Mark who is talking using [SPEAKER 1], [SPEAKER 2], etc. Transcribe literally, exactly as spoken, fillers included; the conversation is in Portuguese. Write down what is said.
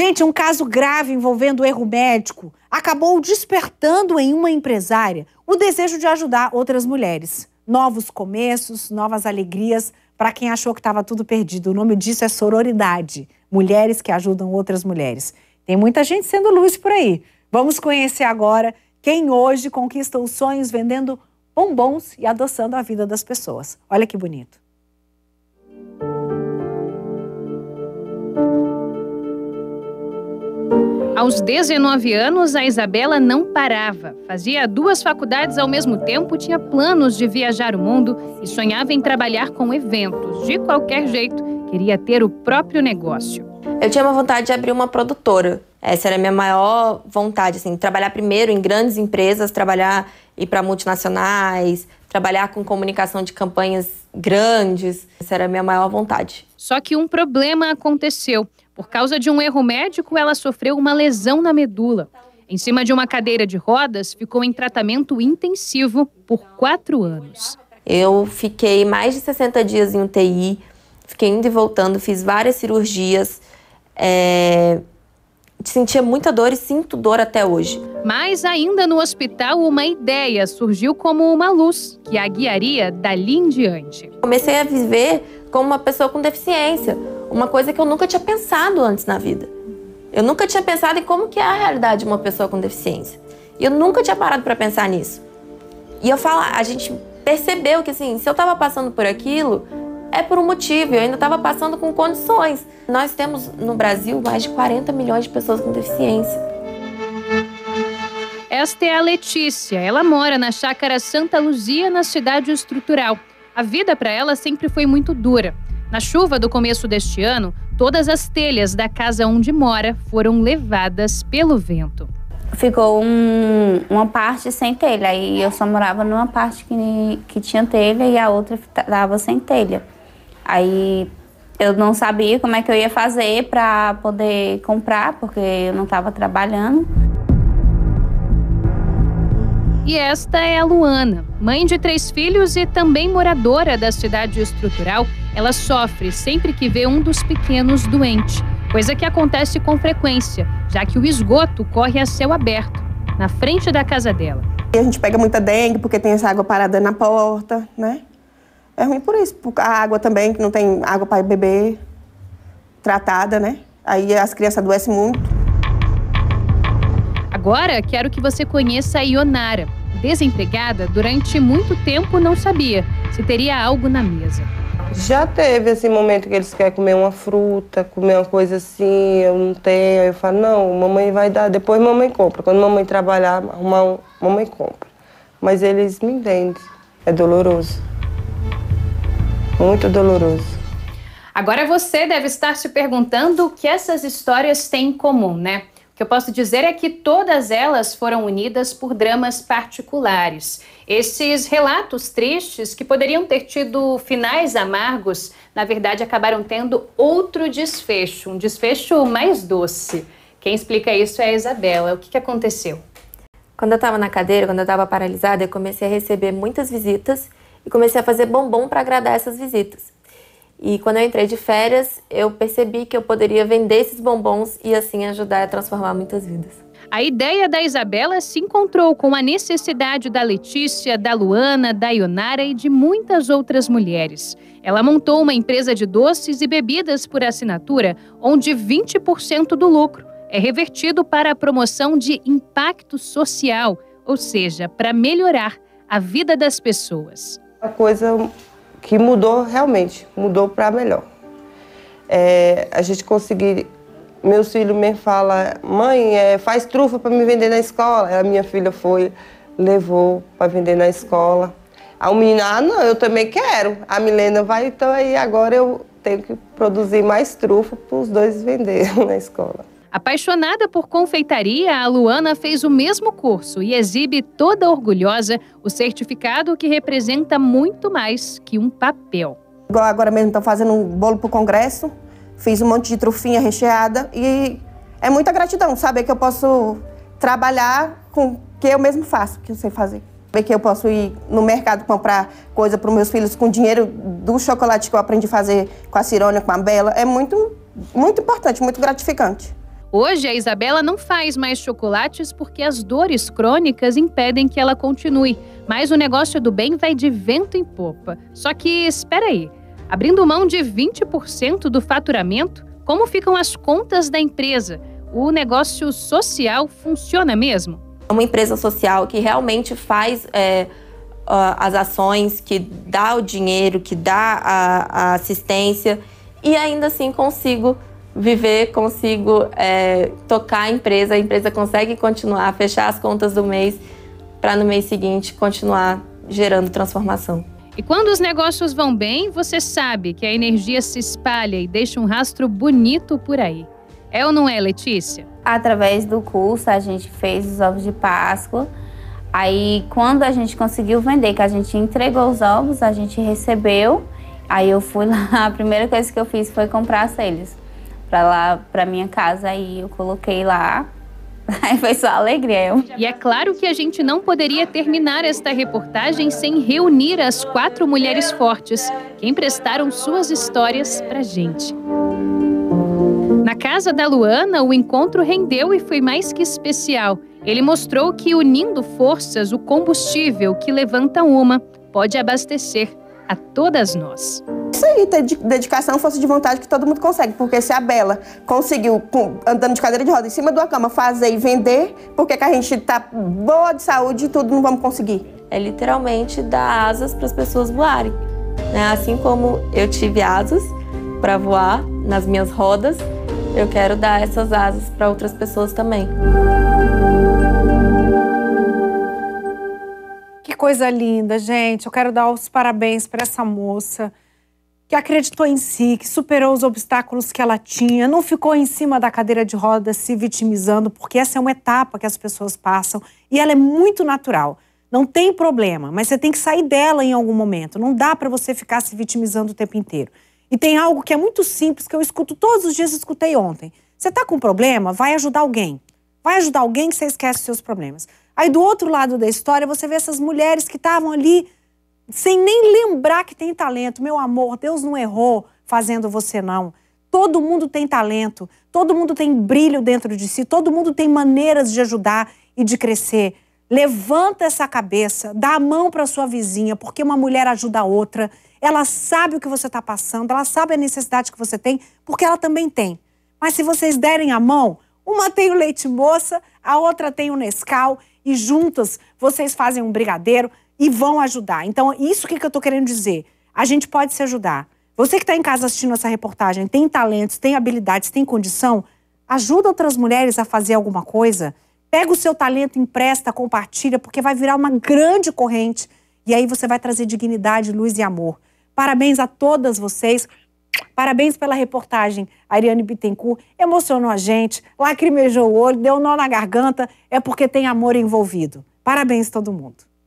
[SPEAKER 1] Gente, um caso grave envolvendo erro médico acabou despertando em uma empresária o desejo de ajudar outras mulheres. Novos começos, novas alegrias para quem achou que estava tudo perdido. O nome disso é sororidade. Mulheres que ajudam outras mulheres. Tem muita gente sendo luz por aí. Vamos conhecer agora quem hoje conquista os sonhos vendendo bombons e adoçando a vida das pessoas. Olha que bonito.
[SPEAKER 2] Aos dezenove anos, a Isabela não parava. Fazia duas faculdades ao mesmo tempo, tinha planos de viajar o mundo e sonhava em trabalhar com eventos. De qualquer jeito, queria ter o próprio negócio.
[SPEAKER 3] Eu tinha uma vontade de abrir uma produtora. Essa era a minha maior vontade, assim, trabalhar primeiro em grandes empresas, trabalhar, ir para multinacionais, trabalhar com comunicação de campanhas grandes. Essa era a minha maior vontade.
[SPEAKER 2] Só que um problema aconteceu. Por causa de um erro médico, ela sofreu uma lesão na medula. Em cima de uma cadeira de rodas, ficou em tratamento intensivo por quatro anos.
[SPEAKER 3] Eu fiquei mais de sessenta dias em U T I, fiquei indo e voltando, fiz várias cirurgias, é... sentia muita dor e sinto dor até hoje.
[SPEAKER 2] Mas ainda no hospital, uma ideia surgiu como uma luz que a guiaria dali em diante.
[SPEAKER 3] Comecei a viver como uma pessoa com deficiência. Uma coisa que eu nunca tinha pensado antes na vida. Eu nunca tinha pensado em como que é a realidade de uma pessoa com deficiência. E eu nunca tinha parado para pensar nisso. E eu falo, a gente percebeu que assim, se eu estava passando por aquilo, é por um motivo. Eu ainda estava passando com condições. Nós temos no Brasil mais de quarenta milhões de pessoas com deficiência.
[SPEAKER 2] Esta é a Letícia. Ela mora na chácara Santa Luzia, na cidade estrutural. A vida para ela sempre foi muito dura. Na chuva do começo deste ano, todas as telhas da casa onde mora foram levadas pelo vento.
[SPEAKER 4] Ficou um, uma parte sem telha, e eu só morava numa parte que, que tinha telha e a outra estava sem telha. Aí eu não sabia como é que eu ia fazer para poder comprar, porque eu não estava trabalhando.
[SPEAKER 2] E esta é a Luana, mãe de três filhos e também moradora da cidade estrutural. Ela sofre sempre que vê um dos pequenos doente, coisa que acontece com frequência, já que o esgoto corre a céu aberto, na frente da casa dela.
[SPEAKER 5] A gente pega muita dengue porque tem essa água parada na porta, né? É ruim por isso, porque a água também, que não tem água para beber, tratada, né? Aí as crianças adoecem muito.
[SPEAKER 2] Agora, quero que você conheça a Ionara. Desempregada, durante muito tempo não sabia se teria algo na mesa.
[SPEAKER 6] Já teve esse momento que eles querem comer uma fruta, comer uma coisa assim, eu não tenho. Aí eu falo, não, mamãe vai dar, depois mamãe compra. Quando mamãe trabalhar, arrumar um, mamãe compra. Mas eles me entendem. É doloroso. Muito doloroso.
[SPEAKER 2] Agora você deve estar se perguntando o que essas histórias têm em comum, né? O que eu posso dizer é que todas elas foram unidas por dramas particulares. Esses relatos tristes, que poderiam ter tido finais amargos, na verdade acabaram tendo outro desfecho, um desfecho mais doce. Quem explica isso é a Isabela. O que, que aconteceu?
[SPEAKER 3] Quando eu estava na cadeira, quando eu estava paralisada, eu comecei a receber muitas visitas e comecei a fazer bombom para agradar essas visitas. E quando eu entrei de férias, eu percebi que eu poderia vender esses bombons e assim ajudar a transformar muitas vidas.
[SPEAKER 2] A ideia da Isabela se encontrou com a necessidade da Letícia, da Luana, da Ionara e de muitas outras mulheres. Ela montou uma empresa de doces e bebidas por assinatura, onde vinte por cento do lucro é revertido para a promoção de impacto social, ou seja, para melhorar a vida das pessoas.
[SPEAKER 6] A coisa que mudou realmente, mudou para melhor. É, a gente conseguiu, meus filhos me falam, mãe, é, faz trufa para me vender na escola. A minha filha foi, levou para vender na escola. A menina, ah, não, eu também quero. A Milena vai, então aí agora eu tenho que produzir mais trufa para os dois venderem na escola.
[SPEAKER 2] Apaixonada por confeitaria, a Luana fez o mesmo curso e exibe toda orgulhosa o certificado que representa muito mais que um papel.
[SPEAKER 5] Igual agora mesmo estou fazendo um bolo para o congresso, fiz um monte de trufinha recheada e é muita gratidão saber que eu posso trabalhar com o que eu mesmo faço, que eu sei fazer. Saber que eu posso ir no mercado comprar coisa para os meus filhos com dinheiro do chocolate que eu aprendi a fazer com a Cirônia, com a Bela, é muito, muito importante, muito gratificante.
[SPEAKER 2] Hoje, a Isabela não faz mais chocolates porque as dores crônicas impedem que ela continue. Mas o negócio do bem vai de vento em popa. Só que, espera aí, abrindo mão de vinte por cento do faturamento, como ficam as contas da empresa? O negócio social funciona mesmo?
[SPEAKER 3] É uma empresa social que realmente faz é, as ações, que dá o dinheiro, que dá a, a assistência e ainda assim consigo viver, consigo é, tocar a empresa, a empresa consegue continuar, fechar as contas do mês para no mês seguinte continuar gerando transformação.
[SPEAKER 2] E quando os negócios vão bem, você sabe que a energia se espalha e deixa um rastro bonito por aí. É ou não é, Letícia?
[SPEAKER 4] Através do curso, a gente fez os ovos de Páscoa. Aí, quando a gente conseguiu vender, que a gente entregou os ovos, a gente recebeu. Aí eu fui lá, a primeira coisa que eu fiz foi comprar celhas para lá, para minha casa. Aí eu coloquei lá. Aí foi só alegria.
[SPEAKER 2] E é claro que a gente não poderia terminar esta reportagem sem reunir as quatro mulheres fortes que emprestaram suas histórias pra gente. Na casa da Luana, o encontro rendeu e foi mais que especial. Ele mostrou que unindo forças, o combustível que levanta uma pode abastecer a todas nós.
[SPEAKER 5] Isso aí, ter dedicação, força de vontade que todo mundo consegue. Porque se a Bela conseguiu, andando de cadeira de roda em cima de uma cama, fazer e vender, por que que a gente tá boa de saúde e tudo não vamos conseguir?
[SPEAKER 3] É literalmente dar asas para as pessoas voarem, né? Assim como eu tive asas para voar nas minhas rodas, eu quero dar essas asas para outras pessoas também.
[SPEAKER 1] Que coisa linda, gente. Eu quero dar os parabéns para essa moça que acreditou em si, que superou os obstáculos que ela tinha, não ficou em cima da cadeira de rodas se vitimizando, porque essa é uma etapa que as pessoas passam e ela é muito natural. Não tem problema, mas você tem que sair dela em algum momento. Não dá para você ficar se vitimizando o tempo inteiro. E tem algo que é muito simples, que eu escuto todos os dias, escutei ontem. Você está com um problema? Vai ajudar alguém. Vai ajudar alguém que você esquece os seus problemas. Aí do outro lado da história, você vê essas mulheres que estavam ali sem nem lembrar que tem talento. Meu amor, Deus não errou fazendo você, não. Todo mundo tem talento, todo mundo tem brilho dentro de si, todo mundo tem maneiras de ajudar e de crescer. Levanta essa cabeça, dá a mão para sua vizinha, porque uma mulher ajuda a outra. Ela sabe o que você está passando, ela sabe a necessidade que você tem, porque ela também tem. Mas se vocês derem a mão, uma tem o leite moça, a outra tem o Nescau, e juntas vocês fazem um brigadeiro e vão ajudar. Então, isso que eu estou querendo dizer. A gente pode se ajudar. Você que está em casa assistindo essa reportagem, tem talentos, tem habilidades, tem condição, ajuda outras mulheres a fazer alguma coisa. Pega o seu talento, empresta, compartilha, porque vai virar uma grande corrente. E aí você vai trazer dignidade, luz e amor. Parabéns a todas vocês. Parabéns pela reportagem, Ariane Bittencourt. Emocionou a gente, lacrimejou o olho, deu nó na garganta. É porque tem amor envolvido. Parabéns todo mundo.